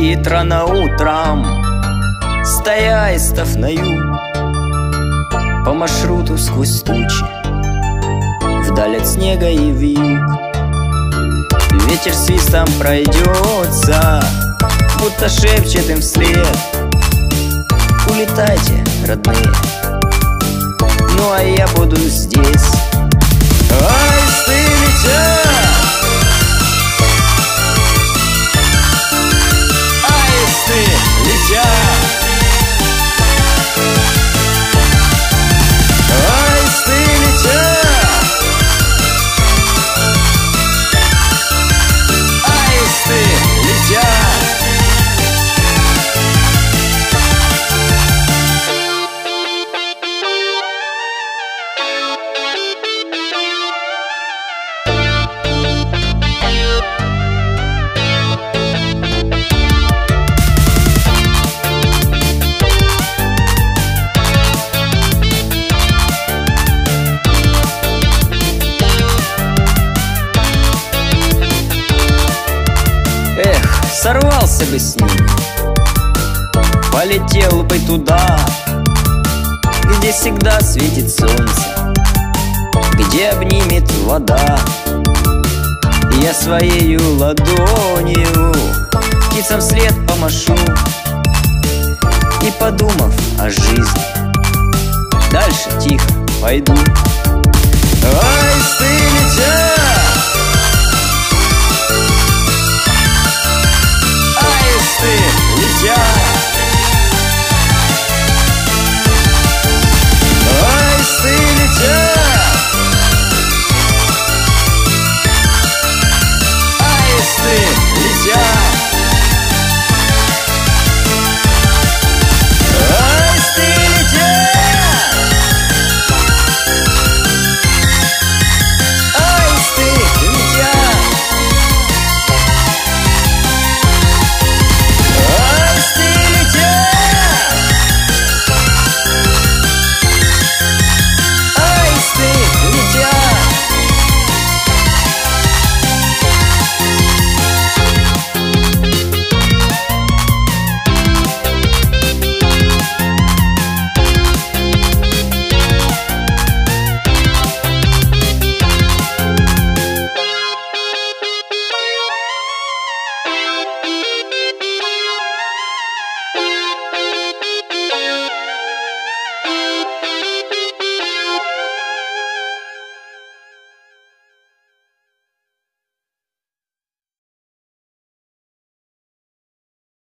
летит рано утром, стоя аистов на юг, по маршруту сквозь тучи, вдаль от снега и вьюг. Ветер свистом пройдется, будто шепчет им вслед: улетайте, родные, ну а я буду здесь. Аисты летят, аисты летят, аисты летят, аисты летят. Сорвался бы с ним, полетел бы туда, где всегда светит солнце, где обнимет вода. Я своею ладонью птицам вслед помашу и, подумав о жизни, дальше тихо пойду. Аисты летят, аисты летят.